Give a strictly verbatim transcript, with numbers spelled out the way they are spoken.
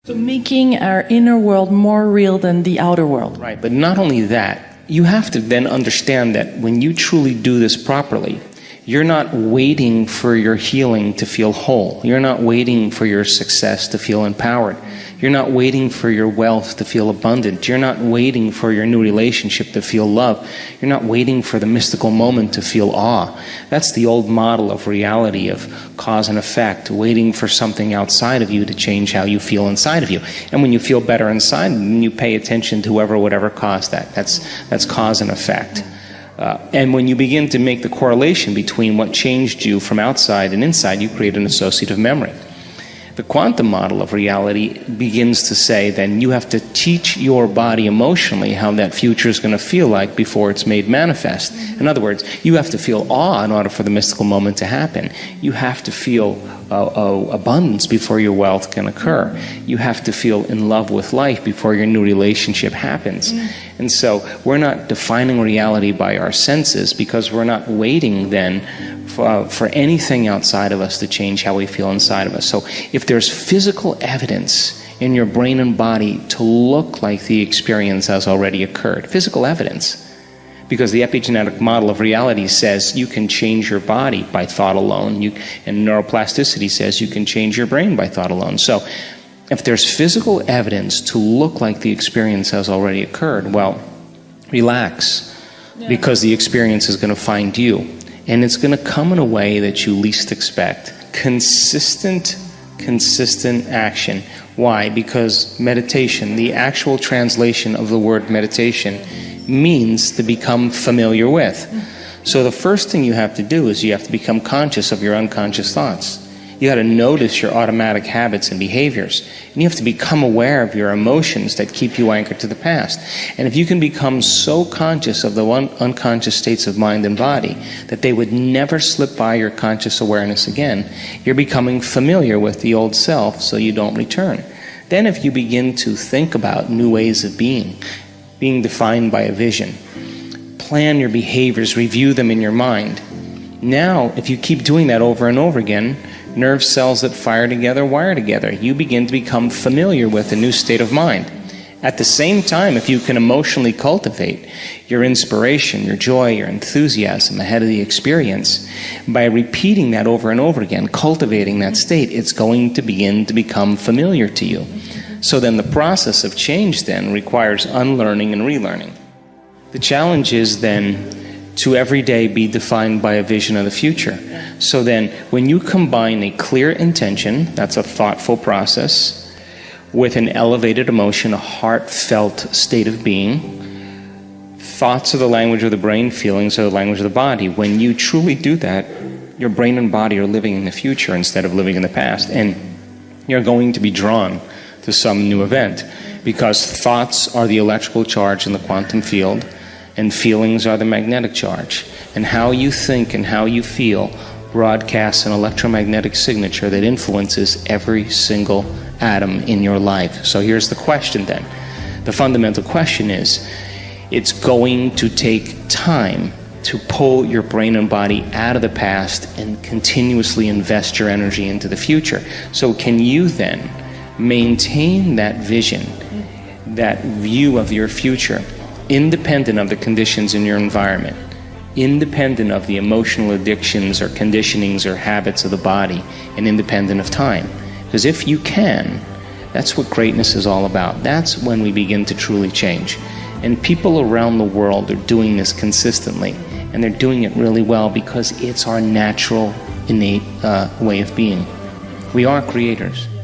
Making our inner world more real than the outer world. Right, but not only that, you have to then understand that when you truly do this properly, you're not waiting for your healing to feel whole. You're not waiting for your success to feel empowered. You're not waiting for your wealth to feel abundant. You're not waiting for your new relationship to feel love. You're not waiting for the mystical moment to feel awe. That's the old model of reality, of cause and effect, waiting for something outside of you to change how you feel inside of you. And when you feel better inside, then you pay attention to whoever, whatever caused that. That's, that's cause and effect. Uh, and when you begin to make the correlation between what changed you from outside and inside, you create an associative memory. The quantum model of reality begins to say then you have to teach your body emotionally how that future is going to feel like before it's made manifest. In other words, you have to feel awe in order for the mystical moment to happen. You have to feel uh, uh, abundance before your wealth can occur. You have to feel in love with life before your new relationship happens. And so we're not defining reality by our senses because we're not waiting then for, uh, for anything outside of us to change how we feel inside of us. So if there's physical evidence in your brain and body to look like the experience has already occurred, physical evidence, because the epigenetic model of reality says you can change your body by thought alone, you, and neuroplasticity says you can change your brain by thought alone. So if there's physical evidence to look like the experience has already occurred, well, relax, yeah. Because the experience is going to find you, and it's going to come in a way that you least expect. Consistent, consistent action. Why? Because meditation, the actual translation of the word meditation, means to become familiar with. So the first thing you have to do is you have to become conscious of your unconscious thoughts. You got to notice your automatic habits and behaviors. And you have to become aware of your emotions that keep you anchored to the past. And if you can become so conscious of the one unconscious states of mind and body that they would never slip by your conscious awareness again, you're becoming familiar with the old self so you don't return. Then if you begin to think about new ways of being, being defined by a vision, plan your behaviors, review them in your mind. Now, if you keep doing that over and over again, nerve cells that fire together wire together. You begin to become familiar with a new state of mind. At the same time, if you can emotionally cultivate your inspiration, your joy, your enthusiasm ahead of the experience, by repeating that over and over again, cultivating that state, it's going to begin to become familiar to you. So then the process of change then requires unlearning and relearning. The challenge is then to every day be defined by a vision of the future. So then, when you combine a clear intention, that's a thoughtful process, with an elevated emotion, a heartfelt state of being, thoughts are the language of the brain, feelings are the language of the body. When you truly do that, your brain and body are living in the future instead of living in the past, and you're going to be drawn to some new event, because thoughts are the electrical charge in the quantum field, and feelings are the magnetic charge. And how you think and how you feel broadcasts an electromagnetic signature that influences every single atom in your life. So here's the question then. The fundamental question is, it's going to take time to pull your brain and body out of the past and continuously invest your energy into the future. So can you then maintain that vision, that view of your future, independent of the conditions in your environment, independent of the emotional addictions or conditionings or habits of the body, and independent of time? Because if you can, that's what greatness is all about. That's when we begin to truly change. And people around the world are doing this consistently, and they're doing it really well because it's our natural, innate uh, way of being. We are creators.